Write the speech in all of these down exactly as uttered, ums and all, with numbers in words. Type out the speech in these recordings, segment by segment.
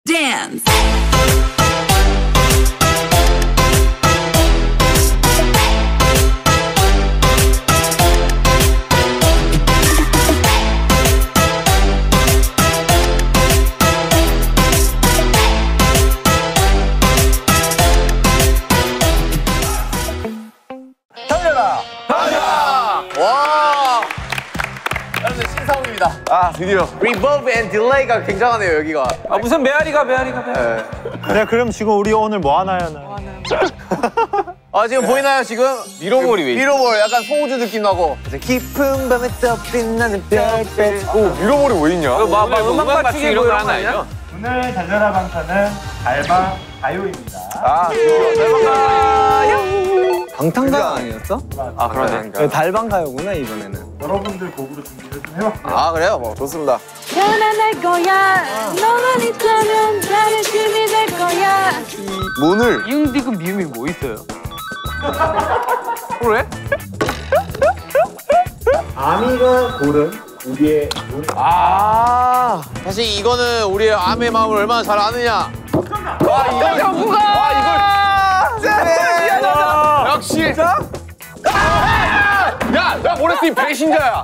dance. 달려라! 달려! 와! 여러분 신상훈입니다. 아 드디어 리버브 앤 딜레이가 굉장하네요 여기가. 아 무슨 메아리가 메아리가 메아리. 네. 네, 그럼 지금 우리 오늘 뭐 하나 하나요? 아 지금 보이나요 지금? 미로볼이 왜 있어? 미로볼 약간 소우주 느낌 나고. 깊은 밤에 떠 빛나는 별빛. 오 미로볼이 왜 있냐? 막, 막 음악 맞추기 이런 거 하나 아니야? 오늘 달려라 방탄은 달방 가요입니다. 아 달방 방탄가요 아니었어? 아 그러네. 네, 달방 가요구나 이번에는. 여러분들 곡으로 준비를 좀 해봤고요. 아 그래요? 뭐 좋습니다. 편안할 거야. 너만 있다면 다른 집이 될 거야. 문을 이응 디귿 미음이 뭐 있어요? 그래? 아미가 고른 우리의 노래. 아 사실 이거는 우리의 암의 마음을 얼마나 잘 아느냐. 와 이거 정국아! 와 이걸 역시 진짜? 야, 야 모래팀 배신자야.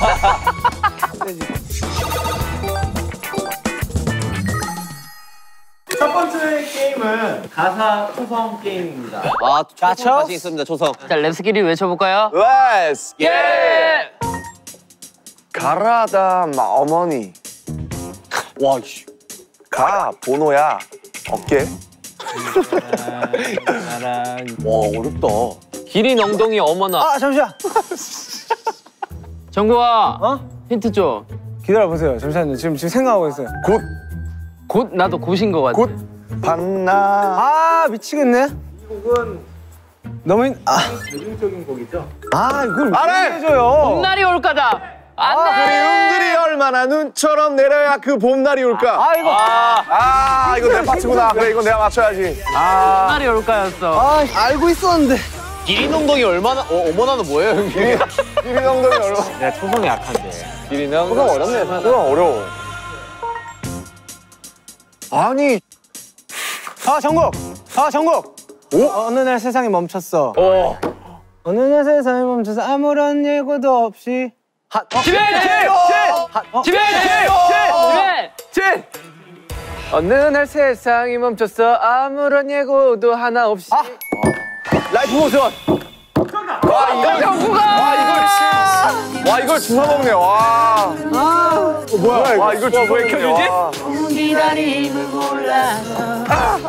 첫 번째 게임은 가사 초성 게임입니다. 아 초성 자신 있습니다 초성. 자 랩스끼리 외쳐볼까요? Let's 예! 가라다 마 어머니. 와 씨. 가 번호야 어깨. 와 어렵다. 기린 엉덩이 어머나. 아 잠시만. 정국아. 어? 힌트 줘. 기다려 보세요. 잠시만요. 지금 지금 생각하고 있어요. 곧 곧 나도 곧인 거 같아. 곧 봤나. 아 미치겠네. 이 곡은 너무 힘... 아, 대중적인 곡이죠. 아 이걸 안 해! 왜 해줘요? 봄날이 올 거다. 안 돼. 그리움들이 얼마나 눈처럼 내려야 그 봄날이 올까. 아 이거 아, 아 이거 내 파트구나. 그래 이건 내가 맞춰야지. 아 봄날이 올 거였어. 아 알고 있었는데. 기린 엉덩이 얼마나 어 어머나는 뭐예요? 기린 기린 엉덩이 얼마? 내가 초성이 약한데. 기린 엉덩이 어렵네. 초성 어려워. 아니 아 정국. 아 정국. 오? 어느 날 세상이 멈췄어. 어 어느 날 세상이 멈춰서 아무런 예고도 없이. 한 집에 집에 집에 집에 진 어느 날 세상이 멈췄어 아무런 예고도 하나 없이. 아 라이프 모션. 와 이거 정국아! 와 이걸 와 이걸 주워 먹네. 와. 아 뭐야? 와 이걸 주워 왜 먹네. 켜주지? 와. 기다림을 몰라서.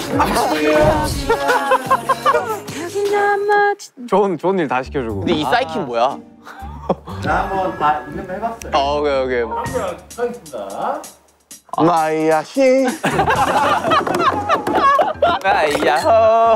좋은 좋은 일 다 시켜주고. 근데 이 사이킹 뭐야? 자, 한번 다 있는 거 해봤어요. 어 오케이 오케이. 한번 하겠습니다. 마이야 히. 아이야.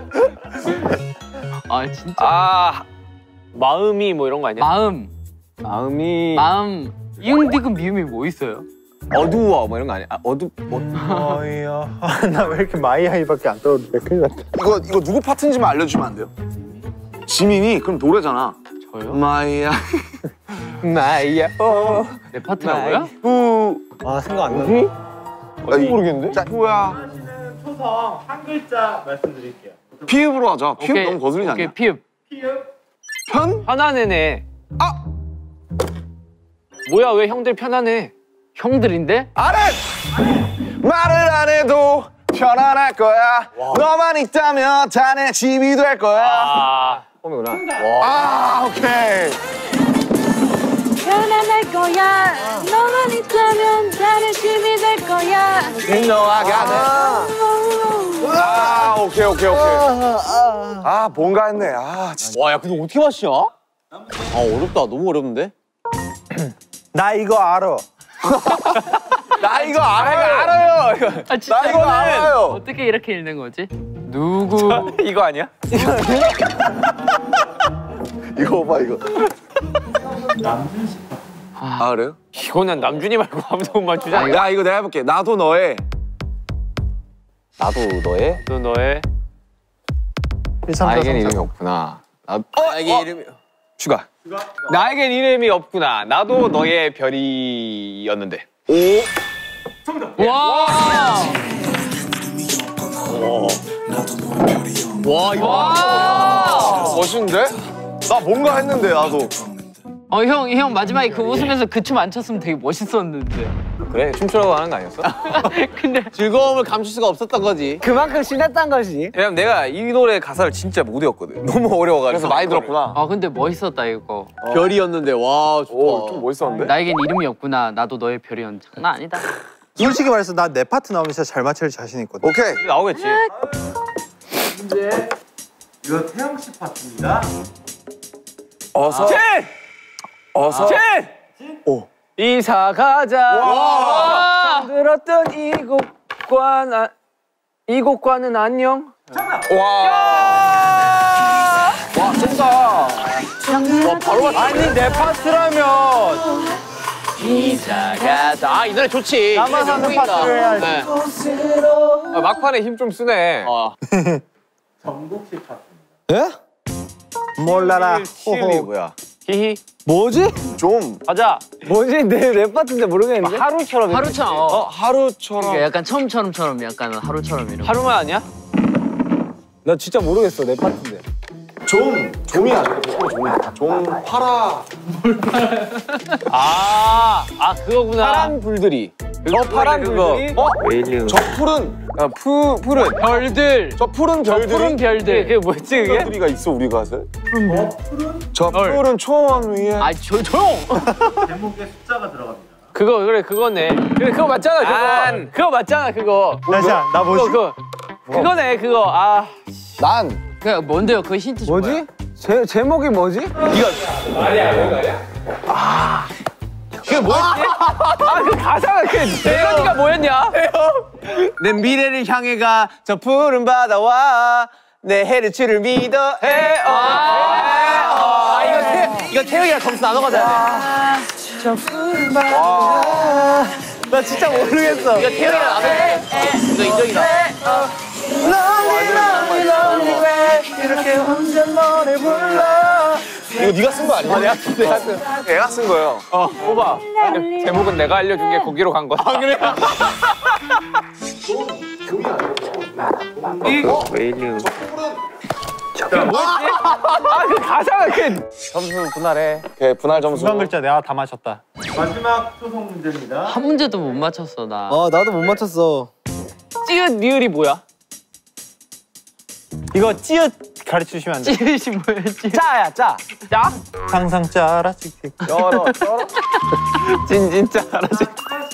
아 진짜. 아 마음이 뭐 이런 거 아니야? 마음. 마음이 마음. 이응 디귿 미음이 뭐 있어요? 어두워 뭐 이런 거 아니야? 아, 어두. 어이야. 나 왜 이렇게 마이아이밖에 안 떠오르는데 큰일 났다. 이거 이거 누구 파트인지만 알려주면 안 돼요? 지민이 그럼 노래잖아. 저요? 마이야 마이야. 어. 내 파트라고요? 후. 아 생각 안 나네. 아, 모르겠는데? 자 후야. 하시는 초성 한 글자 말씀드릴게요. 피읍으로 하자. 피읍 오케이. 너무 거슬리지 않냐? 오케이 피읍. 피읍. 편? 편안해네. 아! 뭐야 왜 형들 편안해? 형들인데? 안 해! 말을 안 해도 편안할 거야. 너만 있다면 다 내 집이 될 거야. 아. 홈이구나. 아 오케이. 편안할 거야. 너만 있다면 다른 집이 될 거야. 너와 가네. 아 오케이 오케이 오케이. 아 뭔가 했네. 아 진짜. 와야 근데 어떻게 맞히냐? 아 어렵다. 너무 어렵는데? 나 이거 알아. 나 이거 알아요. 알아요. 아 진짜 나 이거 이거는 알아요. 어떻게 이렇게 읽는 거지? 누구? 이거 아니야? 이거 봐 이거. 남준 씨. 아 그래요? 이거는 남준이 말고 아무도 못 맞추잖아. 야 이거 내가 해볼게. 나도 너의. 나도 너의 너 너의 나에겐 이름이 없구나. 나 나에게 이름이. 추가. 나에겐 이름이 없구나. 나도 너의 별이었는데. 오. 와! 와 이거 멋있는데? 나 뭔가 했는데 나도. 어, 형, 형 마지막에 그 웃으면서 그 춤 안 췄으면 되게 멋있었는데. 그래 춤추라고 하는 거 아니었어? 근데 즐거움을 감출 수가 없었던 거지. 그만큼 신났단 거지. 왜냐면 내가 이 노래 가사를 진짜 못 외웠거든. 너무 어려워가지고. 그래서 많이 들었구나. 아 근데 멋있었다 이거. 어. 별이었는데 와 좋다. 오, 좀 멋있었는데? 나에겐 이름이 없구나. 나도 너의 별이었. 장난 아니다. 솔직히 말해서 나 내 파트 나오면 진짜 잘 맞출 자신 있거든. 오케이 나오겠지. 이제 이거 태영 씨 파트입니다. 어서. 진! 어서. 진! 오. 이사 가자. 와. 들었던 이곳과 나 이곳과는 안녕. 와. 와 쩐다. 와 바로 맞. 아니 내 파트라면. 이사 가자. 아 이 노래 좋지. 나만 하는 파트를 해야지. 네. 아, 막판에 힘 좀 쓰네. 어. 정국 씨 파트. 예? 몰라라. 시음이 뭐야? 히히. 뭐지? 좀. 가자. 뭐지? 내 랩 같은데 모르겠는데? 하루처럼. 하루처럼. 어. 어 하루처럼. 그러니까 약간 처음처럼처럼 약간 하루처럼 이런. 하루만 아니야? 나 진짜 모르겠어 내 파트인데. 좀 좀이야. 좀. 좀 팔아. 아, 아 그거구나. 파란 불들이. 어 파란 불들이. 어? 저 푸른. 아, 푸 푸른. 별들. 저 푸른 별들이. 푸른 별들. 그게 뭐지 그게? 별들이가 있어 우리 가사에. 푸른 뭐? 저 푸른 초원 위에. 아 조, 조용. 제목에 숫자가 들어갑니다. 그거 그래 그거네. 그래 그거 맞잖아 그거. 안. 그거 맞잖아 그거. 다시야 나 뭐지? 그거 그거. 그거네 그거. 아. 난. 그 뭔데요? 그 힌트 좀. 뭐지? 제, 제목이 뭐지? 그게 뭐였지? 아 그 가사가 그 멜로디가 뭐였냐? 내 미래를 향해 가 저 푸른 바다와 내 헤르츠를 믿어 해. 어. 아 이거 태 이거 태영이랑 점수 나눠 가자. 저 푸른 바다. 나 진짜 모르겠어. 이거 태영이랑 나눠. 이거 인정이다. Lonely, lonely, lonely way. 이렇게 혼자 노래 불러. 이거 네가 쓴 거 아니야? 내가 쓴 내가 쓴 내가 쓴 거예요. 어 뽑아. 제목은 내가 알려준 게 거기로 간 거야. 아 그래? 이거 왜 이래? 아그 가사가 그 점수 분할해. 오케이 분할 점수. 중간 글자 내가 다 맞췄다. 마지막 초성 문제입니다. 한 문제도 못 맞췄어 나. 어 나도 못 맞췄어. 찌읒 리을이 뭐야? 이거 찌읒 가르쳐주시면 안 돼? 찌읒이 뭐였지? 짜야 짜. 짜? 항상 짜라 찍찍. 열어. 진 진짜 알았지.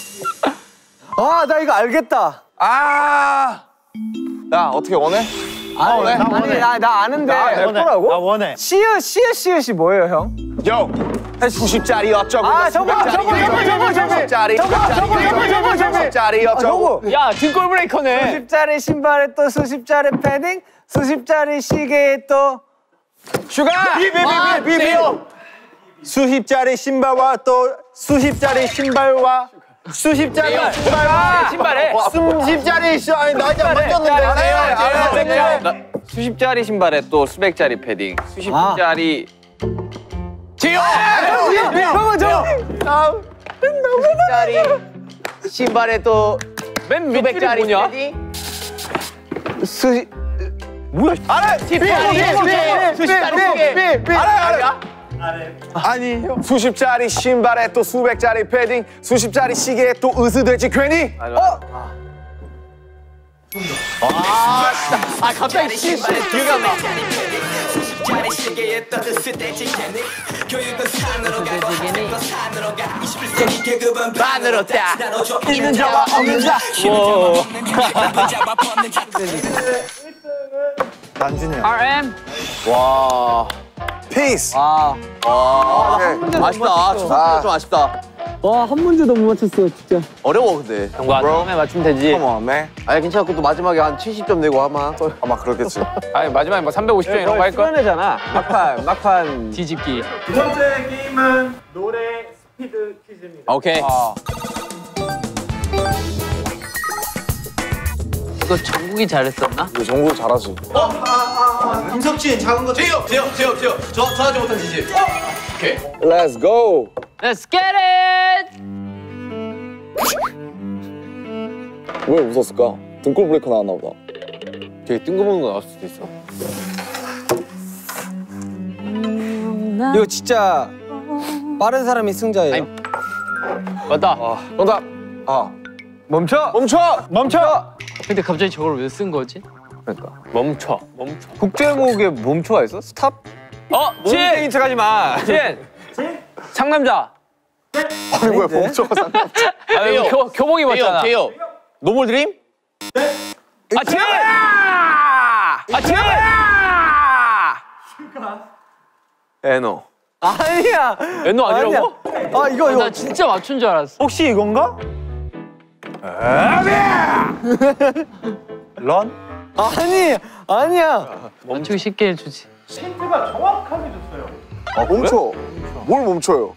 아 나 이거 알겠다. 아. 야 어떻게 원해? 아 원해? 아니 나, 나 아는데. 나 원해. 뭐라고? 나 원해. 시읒 시읒 시읒이 뭐예요 형? 요. 수십짜리 어쩌고. 아 저거 저거 저거 저거 저거 수십짜리. 저거 저거 저거 저거 저거 수십짜리 어쩌고. 저거. 야 등골 브레이커네. 수십짜리 신발에 또 수십짜리 패딩, 수십짜리 시계에 또 슈가. 비비비비비. 수십짜리 신발과 또 수십짜리 신발과 수십짜리 신발과 신발에. 수십짜리 시 아니 나 이제 안 맞췄는데. 수십짜리 신발에 또 수백짜리 패딩. 수십짜리. 지효. 저거 저거 수십짜리 신발에 또 맨 밑줄이 뭐냐? 수십 뭐야? 알아. 수십짜리 시계. 알아 알아. 아니 수십짜리 신발에 또 수백짜리 패딩, 수십짜리 시계에 또 으스대지 괜히. 어? 아, 아 갑자기 시 기억이 안 나. 반으로 다 있는 자와 없는 자. 난준이야. 알엠. 와. 피스. 아. 와. 아쉽다. 아, 좀 아쉽다. 와 한 문제도 못 맞췄어 진짜. 어려워 근데. 형과 다음에 맞추면 되지. Come on, man. 아니 괜찮아. 또 마지막에 한 칠십 점 내고 아마. 아마 그렇겠지. 아니 마지막에 뭐 삼백오십 점 이런 거 할 거? 수련회잖아. 막판 막판. 뒤집기. 두 번째 게임은 노래 스피드 퀴즈입니다. 오케이. 이거 정국이 잘했었나? 이거 정국 잘하지. 김석진 작은 거 제요 제요 제요 제요 저 저하지 못한 지지 오케이 Let's go. Let's get it! 왜 웃었을까? 등골 브레이커 나왔나 보다. 되게 뜬금없는 거 나올 수도 있어. 이거 진짜 빠른 사람이 승자예요. 아니, 맞다. 아, 정답. 아, 멈춰! 멈춰! 멈춰! 근데 갑자기 저걸 왜 쓴 거지? 그러니까 멈춰, 멈춰. 국제목에 멈춰가 있어? 스탑? 어, 진! 멍땡인 척하지 마. 진! 상남자. 아니 뭐야, 멈춰가 상남. 아, 이거 교, 교복 입었잖아. 제요. 노멀 드림? 아, 진! 아, 진! 에노. 아니야! 엔노 아니라고? 아, 이거, 이거. 나 진짜 맞춘 줄 알았어. 혹시 이건가? 런? 아니, 아니야. 맞추기 쉽게 해주지. 힌트가 정확하게 줬어요. 아, 멈춰. 뭘 멈춰요?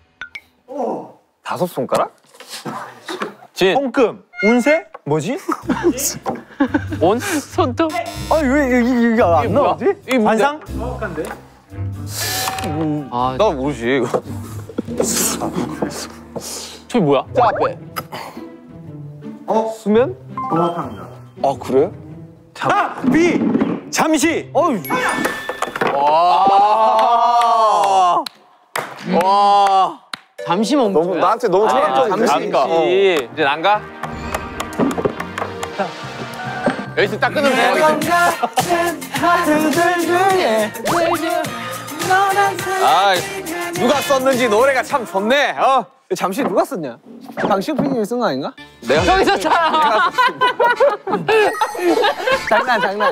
다섯 손가락? 진! 손금. 운세? 뭐지? 온? 손톱? 아니, 왜 이게, 이게 안 이게 뭐야? 나오지? 이게 뭔데? 관상? 정확한데? 아, 나 모르지 이거. 저기 뭐야? 저 앞에. 수면? 정확합니다. 아 그래? 아! 비! 잠시! 어휴. 와. 와. 잠시 멈춰. 너무 나한테 너무 아니, 철학적인데. 잠시. 안 가. 이제 안 가? 여기서 딱 끊으면 대박이지. 아, 누가 썼는지 노래가 참 좋네. 어. 잠시 누가 썼냐? 강시호 피디님이 쓴 거 아닌가? 내가 저기 있었잖아. 장난, 장난.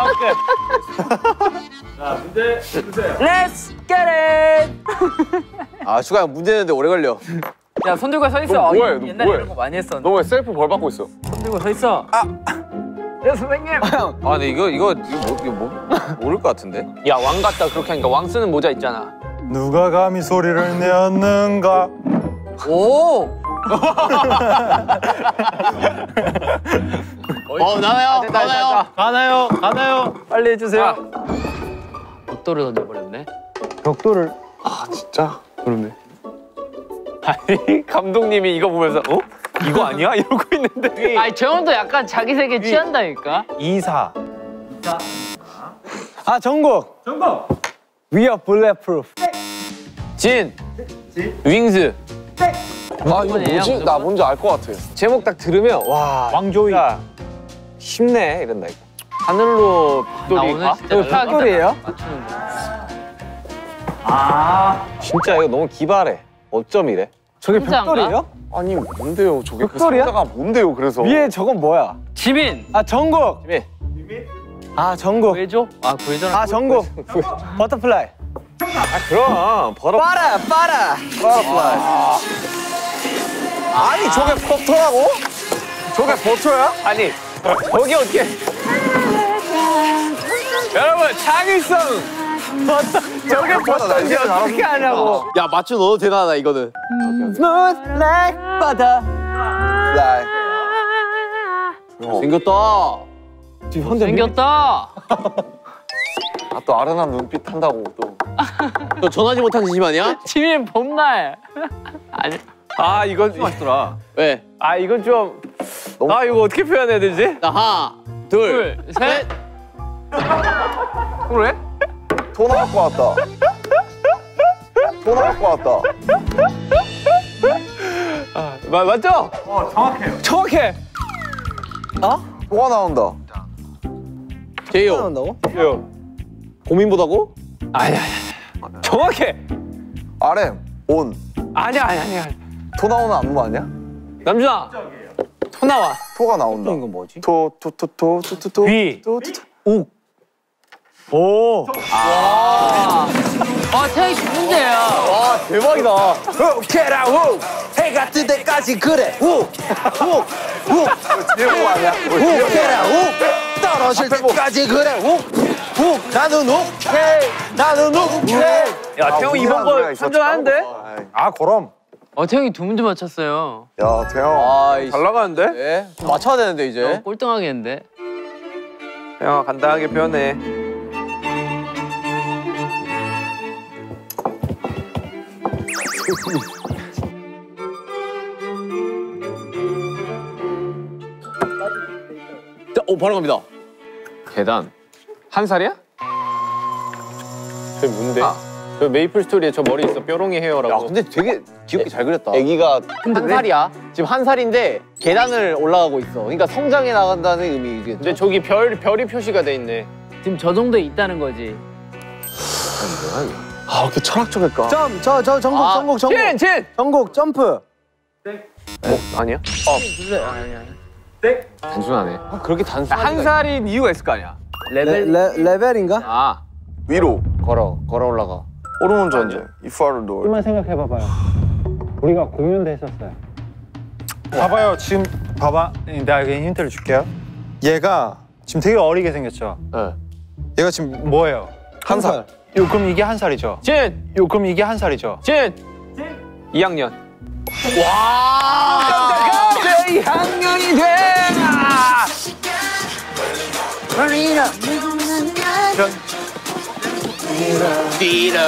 자, 문제 주세요. Let's get it. 아, 슈가 형 문제 내는데 오래 걸려. 야, 손 들고 서 있어. 너 뭐해, 어, 너 옛날에 뭐해? 이런 거 많이 했었는데. 너 왜 셀프 벌 받고 있어? 손 들고 서 있어. 아. 야, 선생님. 아, 근데 이거 이거 이거 뭐 이거 뭐 모를 것 같은데. 야, 왕 같다 그렇게 하니까 왕 쓰는 모자 있잖아. 누가 감히 소리를 내었는가? 오. 어, 나와요. 됐다, 나와요. 가나요? 가나요? 빨리 해주세요. 벽돌을 던져버렸네. 벽돌을. 진짜? 그러네. 아니, 감독님이 이거 보면서 어? 이거 아니야? 이러고 있는데. 아니, 저 형도 약간 자기 세계 취한다니까. 이사. 아, 정국. 정답. We are bulletproof. 진. 윙즈. 아, 이거 뭐지? 나 뭔지 알 것 같아. 제목 딱 들으면 와, 왕조이. 진짜 쉽네 이런다 이거. 하늘로 나 빅돌이 오늘 가? 진짜 벽돌이에요? 맞추는 거. 아, 진짜 이거 너무 기발해. 어쩜 이래? 저게 혼자인가? 벽돌이에요? 아니 뭔데요? 저게 그 벽돌이야? 상자가 뭔데요? 그래서 위에 저건 뭐야? 지민. 아, 정국. 네. 아, 정국. 구해줘? 아, 구해줘라. 아, 정국. 버터플라이. 아 그럼 버터 빠라, 빠라. 버터플라이. 아니 저게 버터라고? 저게 버터야? 아니, 저게 어떻게. 여러분, 창의성. 저게 버터인지 어떻게 하냐고. 야 맞추 너도 대단하다 이거는. Smooth like butter. 플라이. 생겼다. 생겼다. 아 또 아련한 눈빛 한다고 또. 너 전하지 못한 진심 아니야? 지민 봄날. 아니. 아, 이건 맛있더라. 왜? 아, 이건 좀. 너무- 아, 이거 어떻게 표현해야 되지? 자 하나 둘, 둘, 셋. 그래? 토 나올 것 같다. 토 나올 것 같다. 아, 마, 맞죠? 어, 정확해요. 정확해. 어? 토가 나온다. 제이요. 나온다고? 왜요? 고민보다고? 아니야, 아니야. 정확해. 알엠 온. 아니야, 아니야, 아니야. 토 나오는 안무 아니야? 남준아. 토 나와. 토가 나온다. 이건 뭐지? 토, 토, 토, 토, 토, 토, 토. 비. 토, 토, 토. 옥. 오. 아, 태희 좋은데요. 와 대박이다. 오케라 우. 해가 뜰 때까지 그래. 우. 우. 우. 제목 아니야? 오케라 우. 떨어질 때까지 그래. 우. 우. 나는 오케이. 나는 오케이. 야, 태형 이번 거 선전하는데? 아, 그럼. 어, 태형이 두 문제 맞췄어요. 야 태형. 아, 잘 나가는데? 네. 좀 맞춰야 되는데 이제. 어, 꼴등하겠는데? 태형아 간단하게 표현해. 자, 오 바로 갑니다. 계단. 한 살이야? 그게 뭔데? 아. 그 메이플 스토리에 저 머리 있어 뾰롱이 헤어라고. 야 근데 되게 귀엽게 잘 그렸다. 애기가 한 살이야. 지금 한 살인데 계단을 올라가고 있어. 그러니까 성장해 나간다는 의미겠죠. 근데 저기 별 별이 표시가 돼 있네. 지금 저 정도에 있다는 거지. 아 이렇게 철학적일까? 점, 저, 저 전곡, 아, 전곡, 전곡. 진, 진. 전곡, 점프. 어 아니야? 땡. 단순하네. 아, 그렇게 단순. 한 살인 이유가 있을 거 아니야. 레, 레, 레벨인가? 아. 위로 걸어, 걸어 올라가. 호르몬 전쟁. If I were door. 조금만 생각해봐봐요. 우리가 공연도 했었어요. 봐봐요. 지금 봐봐. 내가 그냥 힌트를 줄게요. 얘가 지금 되게 어리게 생겼죠? 네. 얘가 지금 뭐예요? 한 살. 요 그럼 이게 한 살이죠? 진! 요 그럼 이게 한 살이죠? 진! 이 학년. 와. 내 학년이 되나. 뒤로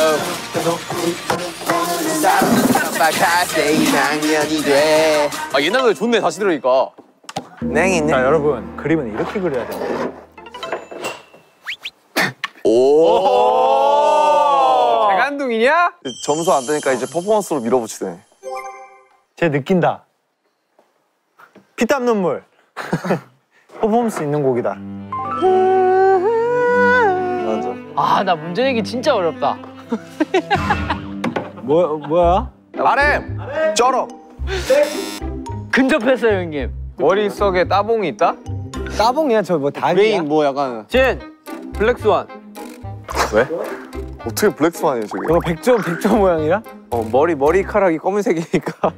막하세 이 학년이 돼. 아 옛날 노래 좋네 다시 들으니까. 냉이네. 자 여러분 그림은 이렇게 그려야 돼요. 오. 재간둥이냐? 점수 안 되니까 이제 퍼포먼스로 밀어붙이네. 쟤 느낀다. 피땀 눈물. 퍼포먼스 있는 곡이다. 맞아. 아 나 문제 내기 진짜 어렵다. 뭐, 뭐야? 말해. 쩔어. 근접했어요 형님. 머릿속에 따봉이 있다? 따봉이야? 저 뭐 닭이야? 브레인 뭐 약간. 진! 블랙스완. 어떻게 블랙스완이야 저게? 이거 백조, 백조 모양이야? 어 머리 머리카락이 검은색이니까.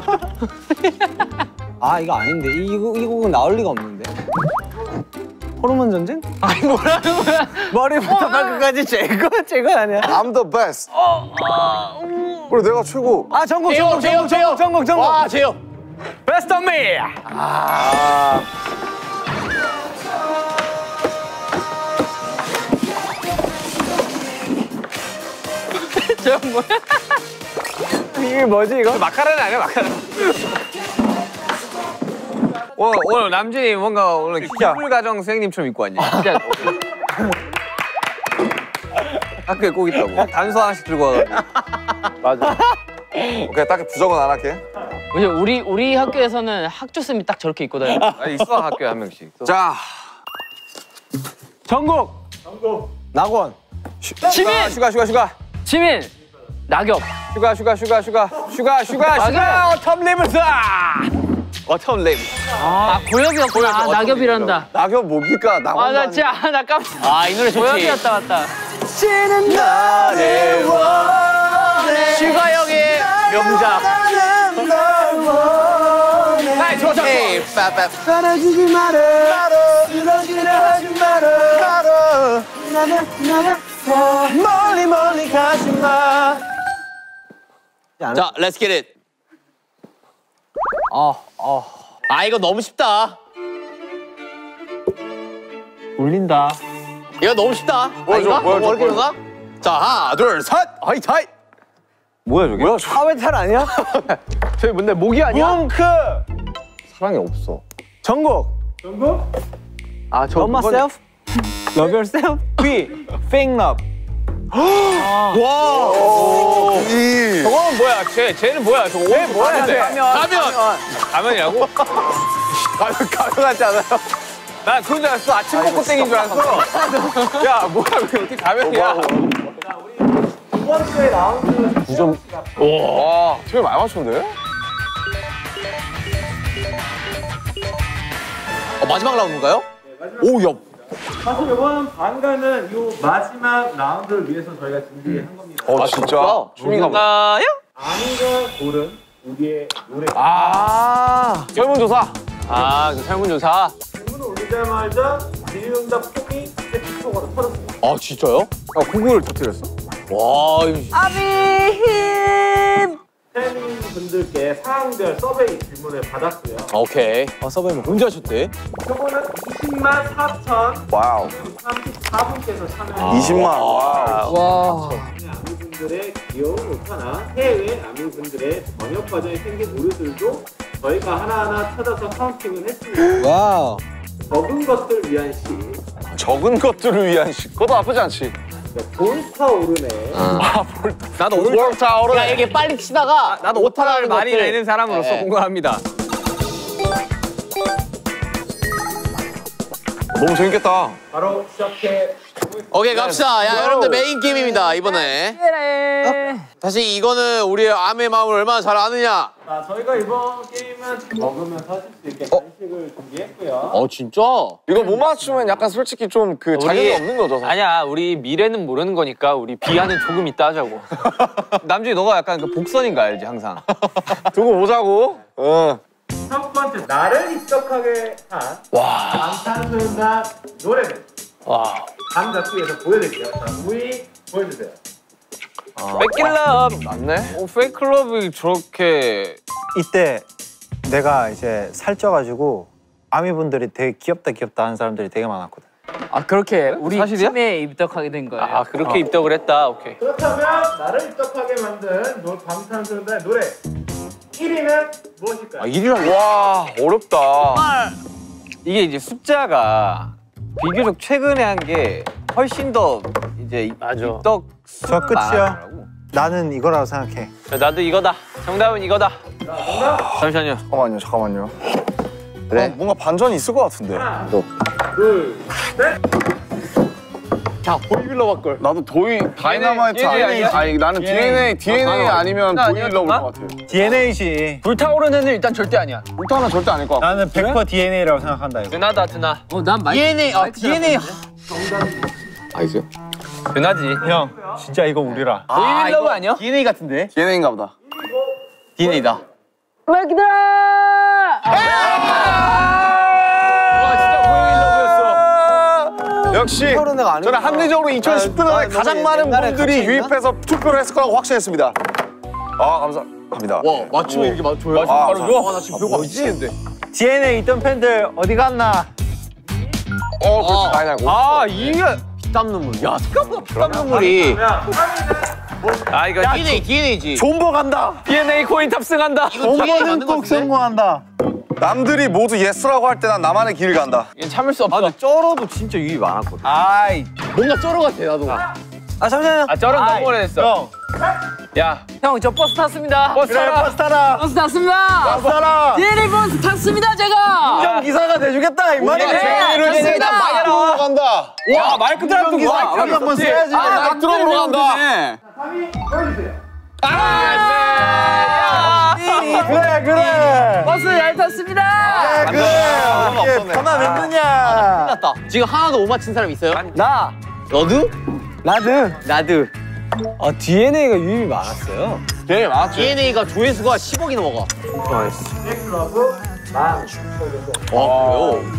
아, 이거 아닌데. 이, 이 곡은 나올 리가 없는데. 호르몬 전쟁? 아니 뭐라는 거야? 머리부터 발끝까지 제거, 제거 아니야? I'm the best. 그래 내가 최고. 아, 전곡, 제요, 전곡, 제요, 전곡, 전곡, 전곡, 전곡. 와 제요. 베스트 오브 미! 아. 저 뭐야? 이게 뭐지, 이거? 마카레나 아니야 마카레나. 오늘, 오늘 남진이 뭔가 오늘 기술가정 선생님처럼 입고 왔냐? 진짜. 학교에 꼭 있다고. 단서 하나씩 들고 와가지고. 맞아. 오케이 딱 부정은 안 할게. 왜냐 우리 우리 학교에서는 학조 쌤이 딱 저렇게 입고 다녀. 아니 있어 학교에 한 명씩. 자. 전곡! 낙원. 지민! 슈가 슈가 슈가. 지민! 낙엽. 슈가 슈가 슈가 슈가 슈가 슈가 맞아. 슈가 어텀 리브스. 어텀 리브. 아 고엽이었구나. 아, 낙엽이란다. 낙엽 뭡니까? 낙엽. 아 나 진짜 아, 나 깜짝. 아이 노래 좋지. 고엽이었다 맞다. 지는 나를 원해. 슈가 형의 명작. 나이 좋아 좋아. 사라지지 마라. 쓰러지려 하지 마라. 나는 나는 멀리 멀리 가지 마. 자, let's get it. 아, 아. 아 이거 너무 쉽다. 울린다. 이거 너무 쉽다. 보여줘, 아닌가? 보여줘, 너무 어렵게 보여줘. 그런가? 자, 하나, 둘, 셋. 하이 타이. 뭐야 저게? 뭐야? 하회탈 아니야? 저기 뭔데 모기 아니야? 뭉크. 사랑이 없어. 전곡. 전국 아저 Love myself. Love yourself. B. Fake love. 이. 저거는 뭐야? 쟤 쟤는 뭐야? 저거 쟤 뭐야? 쟤 가면 가면이라고? 가면 가면 같지 않아요? 나 그런 줄 알았어. 아침 먹고 땡인 줄 알았어. 야 뭐야 왜 어떻게 가면이야? 두 번째 라운드 구 점. 와, 되게 많이 맞췄는데? 어, 마지막 라운드인가요? 오, 야. 사실 이번 반가는 이 마지막 라운드를 위해서 저희가 준비한 겁니다. 어, 진짜? 주민가요? 아미가 고른 우리의 노래. 아 설문조사. 아 그 설문조사. 질문을 올리자마자 질의응답 폼이 세트속으로 터졌습니다. 아, 진짜요? 아 구글을 터뜨렸어? 와, 이거. 아비힘. 팬 분들께 상황별 서베이 질문을 받았고요. 오케이. 어, 서베이 뭐 언제 하셨대? 표본은 이십만 사천 와우. 삼십사 분께서 참여해 이십만. 와우. 와. 아미분들의 귀여운 오타나 해외 아미분들의 번역 과정에 생긴 오류들도 저희가 하나하나 찾아서 카운팅을 했습니다. 와우. 적은 것들 위한 시. 적은 것들을 위한 시. 그것도 나쁘지 않지. 볼타오르네. 아, 볼, 나도 오늘 볼타오르네. 야 이게 빨리 치다가 아, 나도 오타를 많이 것들. 내는 사람으로서 네. 공감합니다. 너무 재밌겠다. 바로 시작해. 오케이 갑시다. 야 여러분들 메인 게임입니다 이번에. 사실 이거는 우리의 암의 마음을 얼마나 잘 아느냐. 자, 저희가 이번 게임은 먹으면서 하실 수 있게 간식을 준비했고요. 어 진짜? 이거 못 맞추면 약간 솔직히 좀 그 자격이 없는 거죠. 사실. 아니야, 우리 미래는 모르는 거니까 우리 비하는 조금 이따 하자고. 남준이 너가 약간 그 복선인 거 알지 항상. 두고 보자고. 어. 첫 번째, 나를 입덕하게 한 방탄소년단 노래는 와. 다음 작품에서 보여드릴게요. 자, 무이 보여주세요. 백길럽. 맞네. 어, 페이클럽이 저렇게 이때 내가 이제 살쪄가지고 아미분들이 되게 귀엽다 귀엽다 하는 사람들이 되게 많았거든. 아, 그렇게 우리 사실이야? 팀에 입덕하게 된 거예요. 아, 그렇게 입덕을 했다. 오케이. 그렇다면 나를 입덕하게 만든 노, 방탄소년단의 노래 일 위는 무엇일까요? 아, 일이라고. 와 어렵다. 이게 이제 숫자가 비교적 최근에 한 게 훨씬 더 이제 맞아. 입덕 저 끝이야. 나는 이거라고 생각해. 자, 나도 이거다. 정답은 이거다. 자, 정답. 잠시만요. 잠깐만요, 잠깐만요. 그래? 어, 뭔가 반전이 있을 것 같은데. 하나, 둘, 셋. 자 보이빌러 바꿀. 나도 도이 다이너마이트 디엔에이 아니면 아니야? 아니 나는 디엔에이 디엔에이 아니면 나 도이 아니야, 러브일 나? 것 같아. 디엔에이지. 불타오르는 애는 일단 절대 아니야. 울타는 절대 아닐 것 같고. 나는 백 퍼센트 디엔에이라고 생각한다 이거. 드나다, 드나. 어 난 마이크. 디엔에이 아 디엔에이. 알겠어요? 드나지. 형 진짜 이거 우리라. 보이빌러브 아니야? 디엔에이 같은데? 디엔에이인가 보다. 디엔에이다. 마기다! 와, 진짜 보이빌러브였어. 역시 저는 합리적으로 이천십 년에 가장 많은 분들이 유입해서 투표를 했을 거라고 확신했습니다. 아 감사합니다. 와 맞추면 이렇게 맞춰요? 아, 바로 줘. 나 지금 배가 미치겠는데. 디엔에이 있던 팬들 어디 갔나? 어 그렇지 다이나고. 아, 이게 피땀 눈물. 야 생각보다 피땀 눈물이. 그러면 삼 위는 아, 이거 디엔에이 디엔에이지. 존버 간다. 디엔에이 코인 탑승한다. 존버는 꼭 성공한다. 남들이 모두 예스라고 할 때 난 나만의 길을 간다. 이건 참을 수 없어. 아, 근데 쩔어도 진짜 유입 많았거든. 아이. 뭔가 쩔어 같아 나도. 아 잠시만요. 아, 쩔은 너무 오래됐어. 형. 야, 형, 저 버스 탔습니다. 버스 그래 타라. 버스 타라. 버스 탔습니다. 버스 타라. 디엔에이 버스 탔습니다, 제가. 운전 기사가 돼주겠다 이 말이네. 네, 제의를 됐습니다. 마이크로 간다. 와, 마이크 드랍도 운전 기사 뭐야? 여기 한번 있었지? 써야지. 아, 마이크 드랍으로 간다. 삼 위 보여주세요. 그래 그래. 버스 잘 탔습니다. 그래 그래. 이게 가만 왜 두냐. 끝났다. 지금 하나도 못 맞힌 사람 있어요? 나. 너도? 나드. 나드. 아, 디엔에이가 유입이 많았어요. 디엔에이 많았지. 디엔에이가 조회수가 십억이 넘어가. 넥클러브 만. 와 그래요?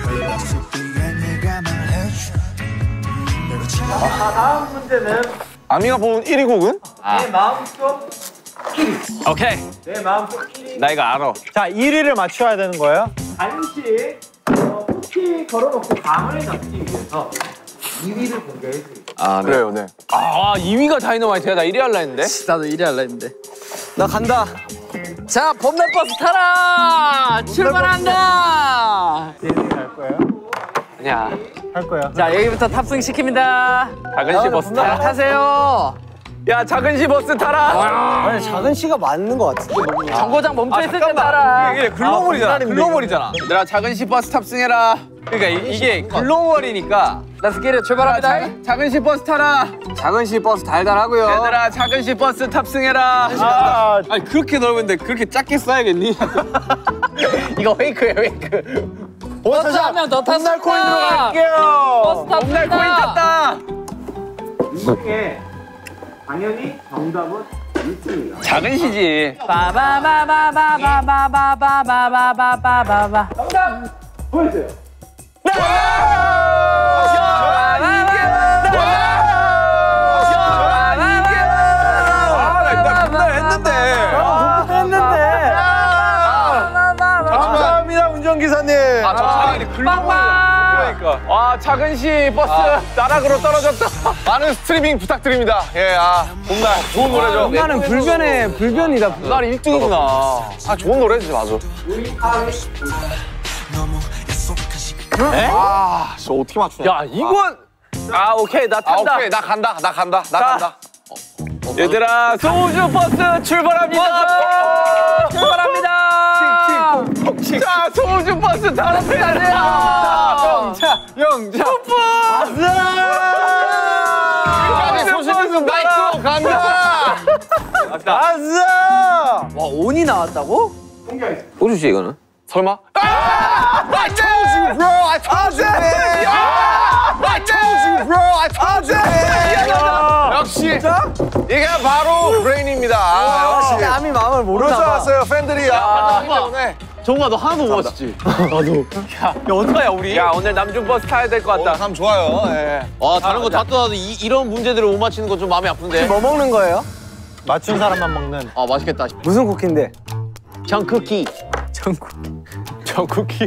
자, 다음 문제는 아미가 본 일 위 곡은? 내 마음속 오케이. 내 마음속 일 위 나 이거 알아. 자 일 위를 맞춰야 되는 거예요? 간식 어, 쿠키 걸어놓고 감을 잡기 위해서 이 위를 공개해드릴게요. 아, 그래요, 네. 아, 이 위가 다이너마이트야. 나 일 위 할라 했는데. 나도 이래 할라 했는데. 나 간다. 자, 봄날 버스 타라. 출발한다. 디엔에이 갈 거예요? 아니야. 할 거야. 자, 여기부터 탑승 시킵니다. 작은 시 버스 자, 타라. 타세요. 야, 작은 시 버스 타라. 아니 작은 씨가 맞는 거 같은데. 정거장 멈춰 있을 때 잠깐만. 타라. 이게 글로벌이잖아. 아, 글로벌이잖아. 얘들아, 작은 시 버스 탑승해라. 그러니까 이, 이게 글로벌이니까. Let's get it. 출발합니다. 작은, 작은 시 버스 타라. 작은 시 버스 달달하고요. 얘들아, 작은 시 버스 탑승해라. 아, 아니, 그렇게 넓은데 그렇게 작게 써야겠니? 이거 페이크예요 페이크. 버스 한 명 더 탔습니다. 코인으로 갈게요. 버스 탑니다. 봄날 코인 탔다. 이 중에 당연히 정답은 일 등입니다. 작은 시지. 바바바바바바바바바바바바바. 정답 보여주세요. 감사합니다 운전기사님. 아, 저 사람이 글로벌이야. 그러니까. 아, 작은 시 버스 나락으로 떨어졌다. 많은 스트리밍 부탁드립니다. 예, 아, 봄날 좋은 노래죠. 나는 불변의 불변이다. 날 일 등이구나. 아, 좋은 노래지, 맞아. 우리 하위 아, 저 어떻게 맞추냐? 야 이건 아 오케이 나 아, 탄다. 오케이. 나 간다. 나 간다. 나 간다. 얘들아 소주 버스 출발합니다. 출발합니다. 자 소주 버스 달아야 돼요. 영차 영차. 아니, 소신은 나이스 간다. 와 온이 나왔다고? 소주 씨 이거는? 설마? 아! I told you, bro. I told you, man. I told you, bro. I told you, man. 역시 이게 바로 브레인입니다. 아, 역시 남이 마음을 모르나 모르나 봐. 알았어요, 팬들이. 아, 때문에. 정우가 너 하나도 못 맞췄지? 야 어떡하냐 우리? 야 오늘 남준 버스 타야 될 것 같다. 감 좋아요. 예. 와 다른 거 다 떠나도 이, 이런 문제들을 못 맞히는 건 좀 마음이 아픈데. 뭐 먹는 거예요? 맞춘 사람만 먹는. 아 맛있겠다. 무슨 쿠키인데? 전 쿠키. 저 쿠키.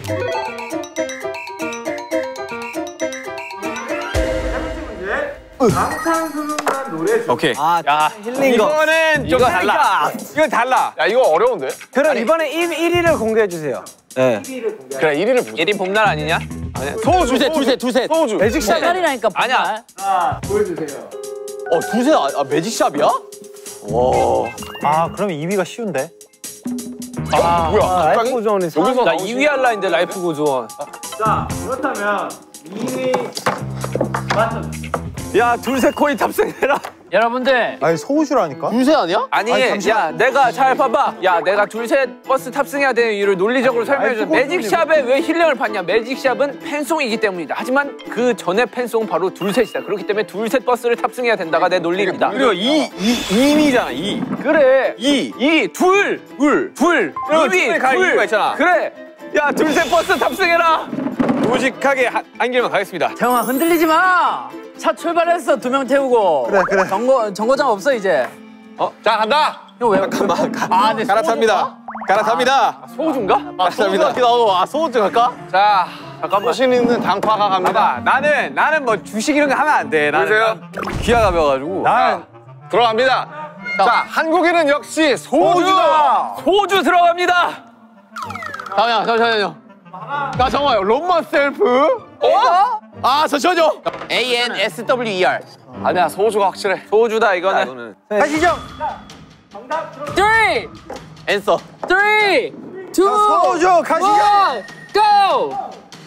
방탄소년단 노래 중 오케이. 아 야 힐링 거. 이거는 좀 달라. 이건 달라. 야, 이거 어려운데? 그럼 이번에 일 위를 공개해 주세요. 네. 그래, 일 위를 보자. 일 인 봄날 아니냐? 소주, 두셋 두셋 두셋. 소주. 매직샷. 날이라니까. 아니야. 자, 보여주세요. 어 두셋 아, 아 매직샵이야? 와. 아 그럼 이 위가 쉬운데? 아, 뭐야? 아, 갑자기? 라이프 존이 여기서 나 이 위 할라 했는데 라이프 고조원. 자, 그렇다면 이 위 맞춰주세요. 야 둘셋 코인 탑승해라. 여러분들 아니 소우주라니까? 두셋 아니야? 아니, 아니, 야 내가 잘 봐봐. 야 내가 둘셋 버스 탑승해야 되는 이유를 논리적으로 설명해줘. 매직샵에 왜 힐링을 받냐? 매직샵은 팬송이기 때문이다. 하지만 그 전에 팬송은 바로 둘셋이다. 그렇기 때문에 둘셋 버스를 탑승해야 된다가 내 논리입니다. 그리고 이, 이, 이미잖아, 이. 그래. 이. 이, 둘, 둘, 둘, 그럼 이 위, 둘에 갈 이유가 있잖아. 그래. 야, 둘셋 버스 탑승해라. 무식하게 한, 한 길만 가겠습니다. 정아 흔들리지 마. 차 출발했어. 두 명 태우고. 그래, 그래. 정거 정거장 없어 이제. 어, 자, 간다. 형 왜? 잠깐만. 아, 네. 갈아탑니다. 갈아탑니다. 소주인가? 아 소주 같기도 하고. 아 소주 갈까? 자, 잠깐만. 소신 있는 당파가 갑니다. 봐봐, 나는 나는 뭐 주식 이런 거 하면 안 돼. 나는 보세요. 귀하가 배워가지고. 난 들어갑니다. 자, 한국인은 역시 소주다. 소주 들어갑니다. 잠깐만요 잠깐만요. 나 정말요. 롬마 셀프? 어? 아 잠시만요. A N S W E R. 아니야, 소주가 확실해. 소주다 이거는. 가시죠. Three, 앤서. three, two, 소주 가시죠. one, go.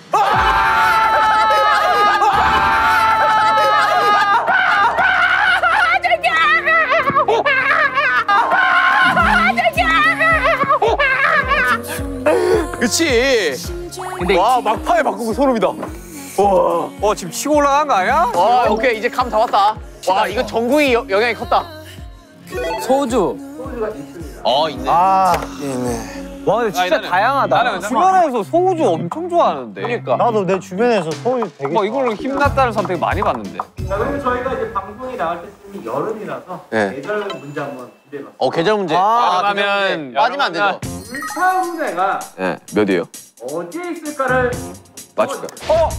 그치. 근데 와 막판에 바꾸고 소름이다. 와, 어 지금 치고 올라간 거 아니야? 와 오케이 이제 감 잡았다. 와 이거 전국이 여- 영향이 컸다. 소주. 어 있네. 아 와 근데 진짜 아니, 나는- 다양하다. 나는 주변에서 소주 엄청 좋아하는데. 그러니까. 나도 내 주변에서 소우주 되게. 뭐 이걸로 힘났다는 선택 많이 봤는데. 자, 그리고 저희가 이제 방송이 나갈 때쯤이 여름이라서 네. 계절 문제 한번 준비해봤습니다. 어 계절 문제. 아, 그러면 빠지면 안 되죠. 불타오른 애가 네, 몇이에요? 어디에 있을까를 맞출까? 어?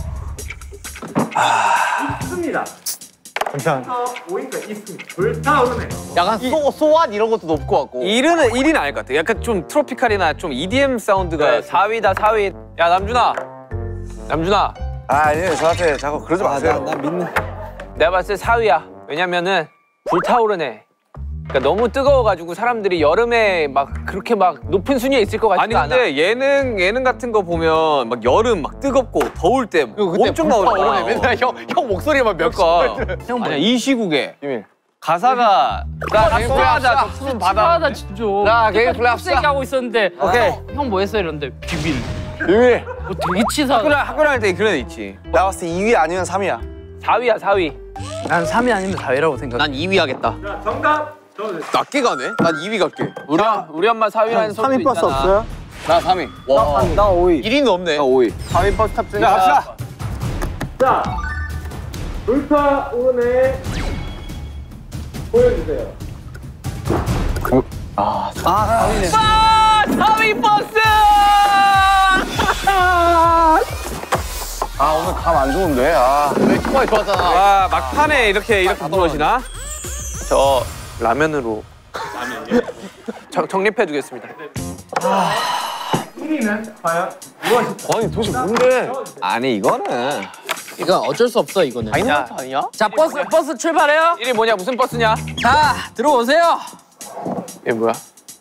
있습니다. 잠시만. 그래서 오니까 있습니다. 불타오른 애가. 약간 소 소앗 이런 것도 높을 것 같고. 일은 일은 아닐 것 같아. 약간 좀 트로피칼이나 좀 이디엠 사운드가 사 위다 사 위. 야 남준아, 남준아. 아, 아니에요. 저한테 자꾸 그러지 마세요. 나 믿는. 내가 봤을 때 사 위야. 왜냐면은 불타오르네. 그러니까 너무 뜨거워가지고 사람들이 여름에 막 그렇게 막 높은 순위에 있을 것 같지가 아니 않아. 근데 예능 예능 같은 거 보면 막 여름 막 뜨겁고 더울 때 엄청 나오잖아. 맨날 형, 형 목소리만 몇 거. 형 아니야 이 시국에 비밀. 가사가 나 개인 쏘하자 저 푸른 바다. 하다 진짜. 자, 개인 플레이 세 하고 있었는데. 오케이. 형 뭐 했어 이런데 비밀. 비밀. 뭐 되게 치사. 학교 학교 다닐 때 그런 애 있지. 나 봤을 때 이 위 아니면 삼 위야. 사 위야 사 위. 난 삼 위 아니면 사 위라고 생각해. 난 이 위 하겠다. 자, 정답 적어주세요. 낮게 가네? 난 이 위 갈게. 우리 우리 엄마 사 위라는 삼 위 소리도 버스 있잖아. 없어요? 나 삼 위. 와. 나 오 위. 일 위는 없네. 오 위. 사 위 버스 탑승. 자, 갑시다. 자, 불타오른 애 보여주세요. 아, 사 위 버스! 아, 오늘 감 안 좋은데. 아. 정말 좋았잖아. 와 막판에 이렇게 이렇게 무너지나? 저 라면으로. 정, 정립해 두겠습니다. 일 위는 과연 무엇일까? 아니 도대체 뭔데? 아니 이거는 이건 어쩔 수 없어 이거는. 다이너마이트 아니야? 자 버스 버스 출발해요. 일이 뭐냐 무슨 버스냐? 자 들어오세요. 이게 뭐야?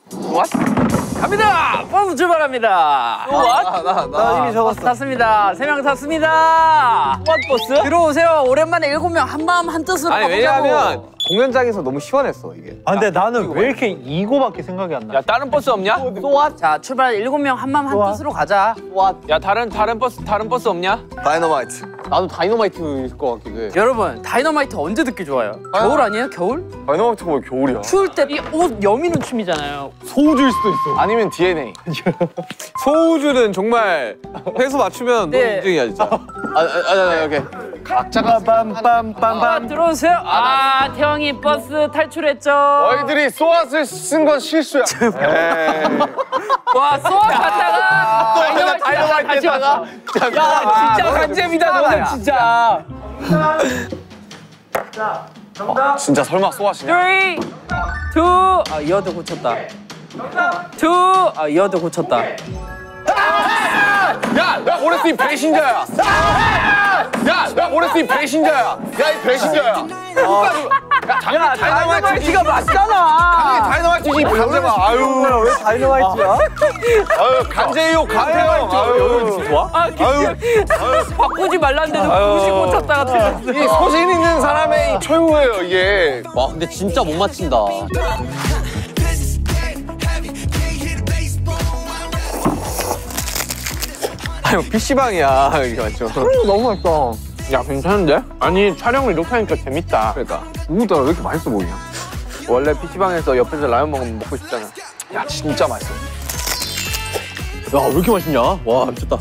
갑니다. 버스 출발합니다. 나, 나, 나. 이미 적었어. 버스 탔습니다. 세 명 탔습니다. 왓 버스? 들어오세요. 오랜만에 일곱 명 한 마음 한 뜻으로 아니 가보자고. 왜냐면 공연장에서 너무 시원했어 이게. 아 근데 나는 왜 이렇게 이거밖에 생각이 안 나? 야 다른 버스 없냐? 또 자 출발 일곱 명 한 마음 한 뜻으로 가자. 야 다른 다른 버스 다른 버스 없냐? 다이너마이트. 나도 다이너마이트일 것 같기도 해. 여러분 다이너마이트 언제 듣기 좋아요? 겨울 아니에요? 겨울? 다이너마이트가 왜 겨울이야? 추울 때 이 옷 여미는 춤이잖아요. 소우주일 수도 있어. 아니면 디엔에이. 소우주는 정말 회수 맞추면 네. 너무 인증이야 진짜. 아, 아, 아, 아, 오케이. 각자가 빰빰빰빰. 아, 들어오세요. 아 태영이 버스 탈출했죠. 너희들이 소아스를 쓴 건 실수야. 에이. 와 소아 갔다가 다이너마이트 다이너마이트 갔다가 야 진짜 간잼이다 너는 진짜. 자, 정답. 진짜 설마 소아시냐? 쓰리, 투, 아 이어도 고쳤다. 투, 아 이어도 고쳤다. 야, 야, 모레스 이 배신자야. 야, 야, 모레스 이 배신자야. 야, 이 배신자야. 야, 당연히 다이너마이트가 맞잖아. 다이너마이트지 간제마. 아유, 왜 다이너마이트야? 아유, 간제요, 간제요. 아유, 좋아? 아 바꾸지 말랐는데도 굳이 고쳤다가 틀렸어. 이 소신 있는 사람의 이 최후예요, 이게. 와 근데 진짜 못 맞힌다. 아니 피시방이야 이게 맞죠? 너무 맛있다. 야 괜찮은데? 아니 촬영을 이렇게 하니까 재밌다. 그러니까 누구더라 왜 이렇게 맛있어 보이냐? 원래 피시방에서 옆에서 라면 먹으면 먹고 싶잖아. 야, 진짜 맛있어. 야 왜 이렇게 맛있냐? 와 미쳤다.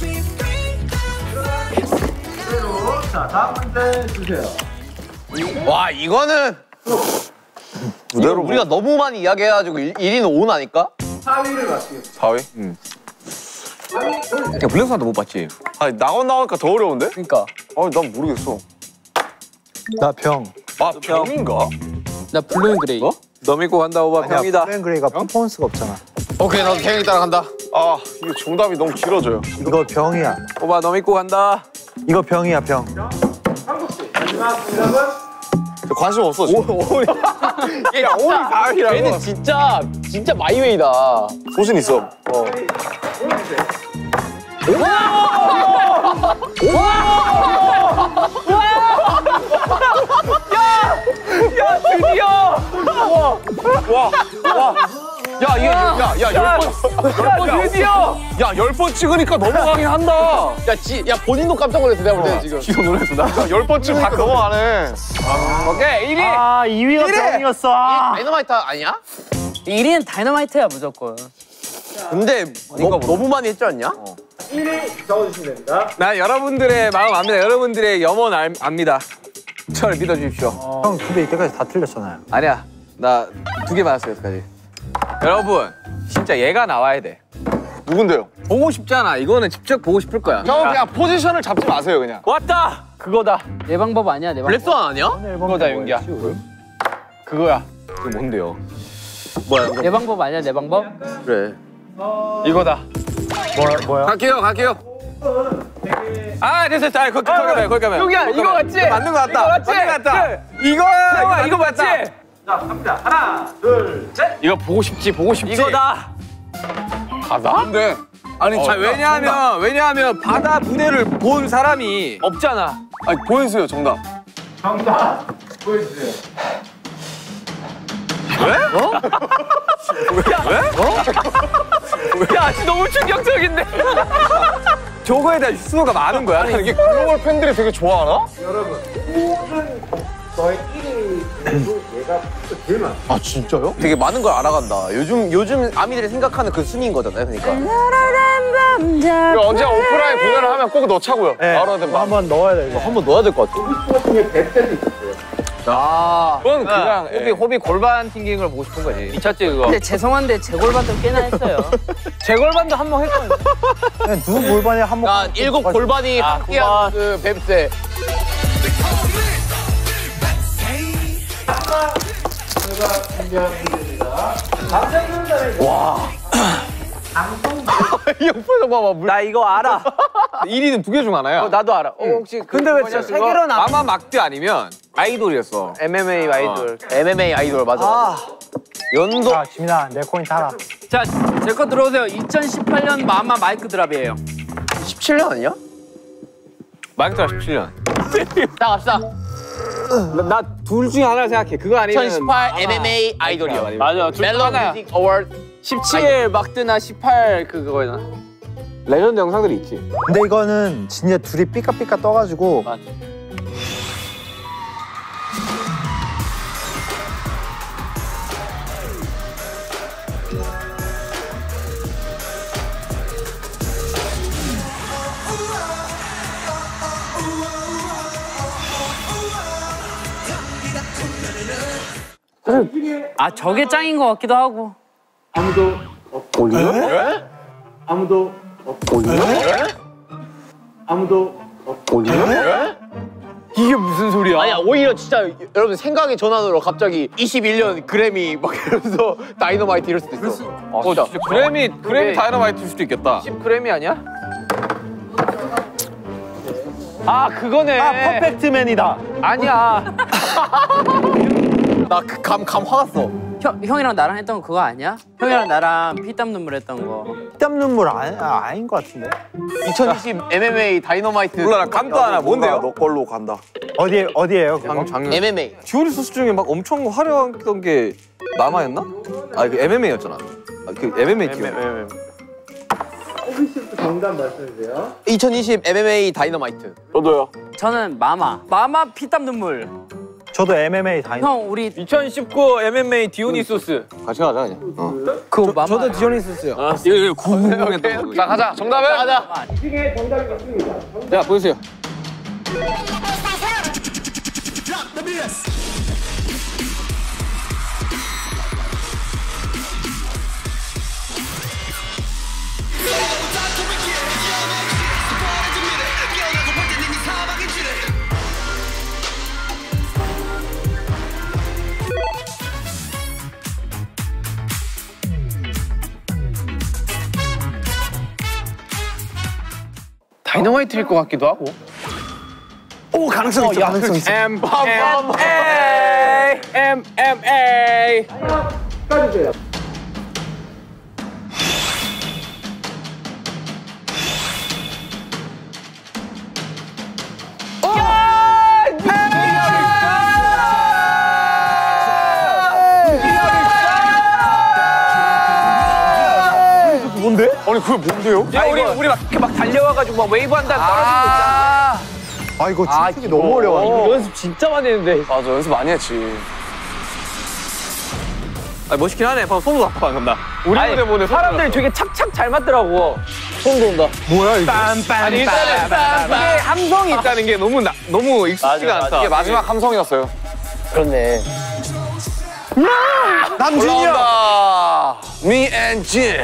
자, 다음 문제 주세요. 와 이거는 무대로 우리가 너무 많이 이야기해가지고 일 위는 오 아닐까? 사 위를 맞추겠습니다. 사 위? 야 블랙스완도 못 봤지? 아니, 나온 나오니까 더 어려운데? 그러니까 아니, 난 모르겠어. 나 병. 아, 병인가? 나 블루 그레이. 어? 너 믿고 간다 오바 병이다. 플랜그레이가 퍼포먼스가 없잖아. 오케이 나도 태영이 따라간다. 아, 이게 정답이 너무 길어져요. 이거 병이야. 오바 너 믿고 간다. 이거 병이야 병. 한국 씨, 마지막 정답은? 관심 없어, 지금. 야 오리 가을이라고. 얘는 진짜 진짜 마이웨이다. 소신 있어. 야 드디어. 와, 와. 야, 이게, 야, 야, 열 번, 열 번, 드디어. 야, 열 번 찍으니까 넘어가긴 한다. 야, 지, 야 본인도 깜짝 놀랐어 내가 볼 때는 지금. 지금 놀랐어, 나. 야, 열 번쯤 다 넘어가네. 오케이 일 위. 아 이 위가 병이었어. 아. 다이너마이트 아니야? 일 위는 다이너마이트야 무조건. 근데 뭐, 너무 많이 했지 않냐? 일 위 적어주시면 됩니다. 나 여러분들의 마음 압니다. 여러분들의 염원 알, 압니다. 저를 믿어주십시오. 형 근데 이때까지 다 틀렸잖아요. 아니야. 나 두 개 맞았어 여기까지. 여러분 진짜 얘가 나와야 돼. 누군데요? 보고 싶잖아. 이거는 직접 보고 싶을 거야. 형, 그냥 포지션을 잡지 마세요, 그냥. 왔다. 그거다. 내 방법 아니야 내 방법. 블랙스완 아니야? 그거다 윤기야. 그거야. 그게 뭔데요? 뭐야? 내 방법 아니야 내 방법? 그래. 이거다. 뭐야 뭐야? 갈게요, 갈게요. 아 됐어, 됐어. 거기 가면, 거기 가면. 여기야, 이거 맞지? 맞는 거 같다. 맞지? 맞는 거 같다. 이거야, 이거 맞지? 자, 갑니다. 하나, 둘, 셋. 이거 보고 싶지, 보고 싶지. 이거다. 바다? 근데. 아니, 자, 왜냐하면 왜냐하면 바다 무대를 본 사람이 없잖아. 아니, 보여주세요, 정답. 정답 보여주세요. 왜? 어? 왜? 어? 야, 너무 충격적인데. 저거에 대한 수요가 많은 거야. 아니, 이게 글로벌 팬들이 되게 좋아하나? 여러분, 모든 너의 일 위에도 얘가 제일 많아. 아 진짜요? 되게 많은 걸 알아간다. 요즘 요즘 아미들이 생각하는 그 순위인 거잖아요, 그러니까. 이거 언제 오프라인 공연을 하면 꼭 넣자고요. 네. 바로 된 한번 넣어야 돼 이거. 한번 넣어야 될 것 같아. 스포 중에 백 대도 있었어요. 아, 그건 그냥, 호비 예. 호비 골반 튕기는 걸 보고 싶은 거지. 미쳤지 그거. 근데 죄송한데 제 골반도 꽤나 했어요. 제 골반도 한 번 했거든. 그냥 누구 골반에 한 번. 야 일곱 골반이 아, 함께한 그 뱁새. 제가 준비한 문제입니다. 남자들의 와. 이 형 표정 봐봐. 물. 나 이거 알아. 일 위는 두 개 중 하나야. 어, 나도 알아. 어, 혹시 그 근데 왜 진짜 세 개로 나? 마마 막대 아니면 아이돌이었어. 엠엠에이 아이돌. 엠엠에이 아이돌 맞아. 아, 연도. 자, 지민아, 내 코인 따라. 자, 제 거 들어오세요. 이천십팔 년 마마 마이크 드랍이에요. 십칠 년 아니야? 마이크가 십칠 년. 자, 갑시다. 나 둘 중에 하나를 생각해. 그거 아니면 이천십팔 엠엠에이 아이돌이요. 맞아. 둘 멜로 하나야. 뮤직 어워드. 십칠 막드나 십팔 그거나. 레전드 영상들이 있지. 근데 이거는 진짜 둘이 삐까삐까 떠가지고 맞아. 아, 저게 짱인 것 같기도 하고. 아무도 없고. 아무도 없고. 아무도 없고. 이게 무슨 소리야? 아니야 오히려 진짜 여러분 생각의 전환으로 갑자기 이십일 년 그래미 막 이러면서 다이너마이트 이럴 수도 있어. 어, 진짜 그래미 그래미 그게- 다이너마이트일 수도 있겠다. 십 그램이 아니야? 아, 그거네. 아, 퍼펙트맨이다. 아니야. 나감감 화났어. 형, 형이랑 나랑 했던 거 그거 아니야? 형이랑 나랑 피땀 눈물 했던 거. 땀 눈물 아니, 아, 아닌 것 같은데. 이천이십 엠엠에이 다이너마이트. 몰라 나 감도 하나 뭔데요? 너 걸로 간다. 어디에 어디에요? 그거? 작년. 엠엠에이. 디오니소스 중에 막 엄청 화려했던 게 마마였나? 아 그 엠엠에이였잖아. 아, 그 엠엠에이 기억. 호비 씨부터 정답 말씀해주세요. 이천이십 엠엠에이 다이너마이트. 저도요. 저는 마마. 마마 피땀 눈물. 저도 엠엠에이 다이너. 형, 우리 이천십구 엠엠에이 디오니소스. 같이 가자 그냥. 어. 그거 마마. 저도 디오니소스요. 아, 이거 이거 궁금했던 거. 자 가자. 정답은? 가자. 이 중에 정답이 맞습니다. 자 보여주세요. 다이너마이트일 것 같기도 하고. 오, 가능성 있어. 가능성 있어. M M A M M A. 까주세요. 뭔데? 아니 그게 뭔데요? 야 우리 우리 막 이렇게 막 달려와가지고 막 웨이브 한 다음 떨어지는 거 있잖아. 아 이거 춤추기 너무 어려워. 이거 연습 진짜 많이 했는데. 맞아 연습 많이 했지. 아 멋있긴 하네. 방금 손도 아파 간다. 우리 무대 보네. 사람들이 되게 착착 잘 맞더라고. 손도 온다. 뭐야 이거? 아니 일단은 이게 함성이 있다는 게 너무 나, 너무 익숙지가 않다. 이게 마지막 함성이었어요. 그렇네. 남준이야. Me and Jin.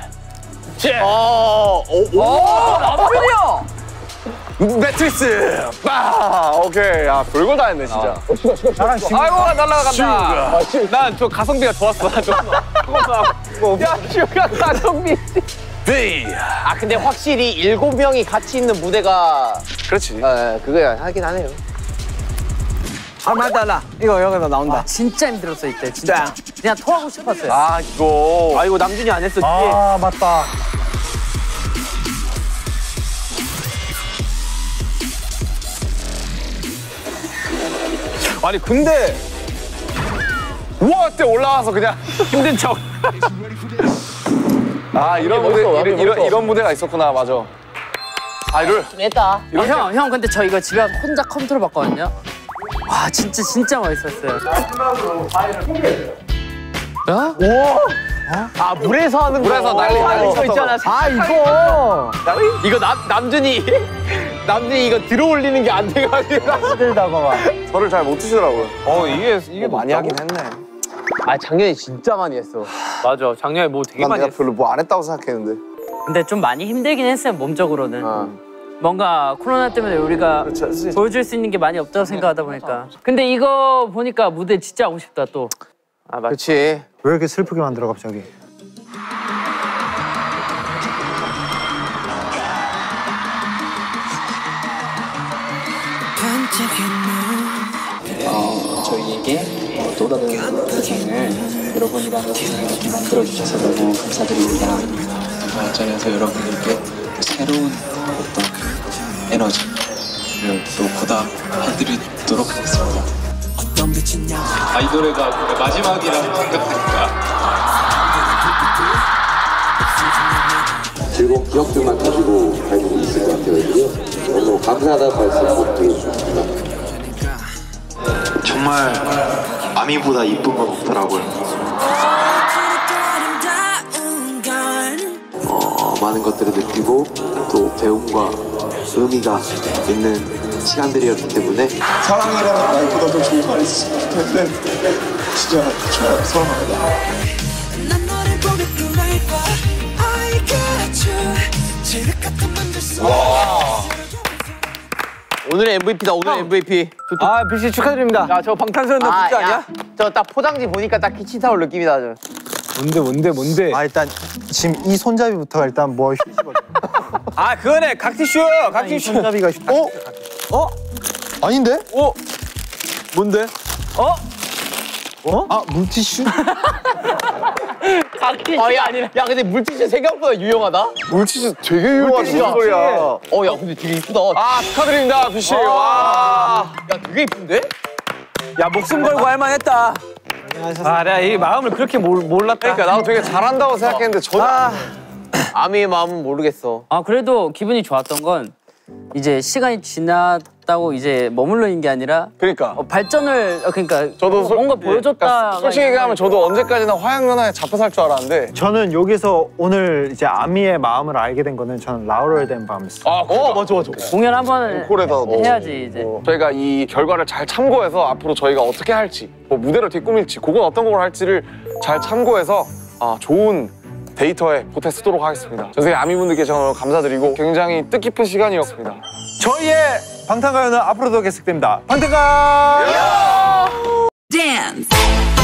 어. 오. 오. 남준이야. 매트리스. 빠. 오케이. 야 별걸 다 했네 진짜. 나랑 지금 아이고 날라간다. 난 저 가성비가 좋았어. 난 좋았어. 야 슈가 가성비. B. 아 근데 확실히 일곱 명이 같이 있는 무대가 그렇지. 아, 그거야 하긴 하네요. 아, 맞다, 나. 이거 여기서 나온다. 진짜 힘들었어 이때. 진짜. 그냥 토하고 싶었어요. 아 이거. 아, 이거 남준이 안 했었지. 아, 맞다. 아니 근데 우와 때 올라와서 그냥 힘든 척. 아 이런 무대 이런, 이런 이런 무대가 있었구나 맞아. 아 이를 했다. 아, 형, 형 근데 저 이거 집에 가서 혼자 컴퓨터로 봤거든요. 와, 진짜 진짜 멋있었어요. 마지막으로 파일을 공개해줘요. 아 물에서 하는 거. 물에서 난리 난리 이거 있잖아. 아, 이거. 이거 남 남준이 남준이 이거 들어올리는 게 안 돼가지고. 힘들다고 막. 저를 잘 못 드시더라고요. 어 이게 이게 많이 하긴 했네. 아 작년에 진짜 많이 했어. 맞아. 작년에 뭐 되게 난 많이 내가 했어. 별로 뭐 안 했다고 생각했는데. 근데 좀 많이 힘들긴 했어요, 몸적으로는. 어. 뭔가 코로나 때문에 우리가 그렇지. 보여줄 수 있는 게 많이 없다고 생각하다 보니까. 근데 이거 보니까 무대 진짜 하고 싶다 또. 아 맞. 그렇지. 왜 이렇게 슬프게 만들어 갑자기? 어, 저희에게 어, 또 다른 세상을 여러분이랑 이렇게 만들어주셔서 너무 감사드립니다. 어, 저에서 여러분들께 새로운 어떤 에너지를 또 보답해드리도록 하겠습니다. 아, 이 노래가 마지막이라고 생각하니까 즐거운 기억들만 가지고 갈 수 있을 것 같아요. 너무 감사하다는 말씀 꼭 드리고 싶습니다. 정말 아미보다 이쁜 건 없더라고요. 어, 많은 것들을 느끼고 또 배움과 의미가 있는 시간들이었기 때문에 사랑이라는 말보다 더 좋은 말이 있을 텐데 진짜 정말 사랑합니다. 오늘의 엠브이피다. 오늘 엠브이피. 아, 비씨 축하드립니다. 야, 저 방탄소년단 국자 아니야? 저 딱 포장지 보니까 딱 키친타올 느낌이다. 저. 뭔데 뭔데 뭔데? 아 일단 지금 이 손잡이부터가 일단 뭐 휴지거든. 아 그거네 각티슈 각티슈. 손잡이가 휴... 어? 어? 아닌데? 어? 뭔데? 어? 어? 아 물티슈? 각티슈 아, 야, 아니라. 야 근데 물티슈 생각보다 유용하다. 물티슈 되게 유용한 소리야. 어, 야 근데 되게 이쁘다. 아 축하드립니다 비씨. 와. 야 되게 이쁜데? 야, 목숨 걸고 할 만했다. 아, 내가 이 마음을 그렇게 몰, 몰랐다. 그러니까 나도 되게 잘한다고 생각했는데 전혀. 아. 아미의 마음은 모르겠어. 아 그래도 기분이 좋았던 건 이제 시간이 지났다고 이제 머물러 있는 게 아니라 그러니까 어, 발전을 어, 그러니까 저도 솔- 뭔가 예, 보여줬다. 그러니까 솔직히 얘기하면 저도 언제까지나 화양연화에 잡혀 살 줄 알았는데 저는 여기서 오늘 이제 아미의 마음을 알게 된 거는 저는 라우럴 된 밤이었어요. 아, 어 맞아 맞아. 공연 한번 콜에서 해야지 이제. 저희가 이 결과를 잘 참고해서 앞으로 저희가 어떻게 할지, 뭐 무대를 뒷꾸밀지, 곡은 어떤 곡을 할지를 잘 참고해서 아, 좋은 데이터에 보태 쓰도록 하겠습니다. 전 세계 아미분들께 저는 감사드리고 굉장히 뜻깊은 시간이었습니다. 저희의 방탄가요는 앞으로도 계속됩니다. 방탄가! Dance.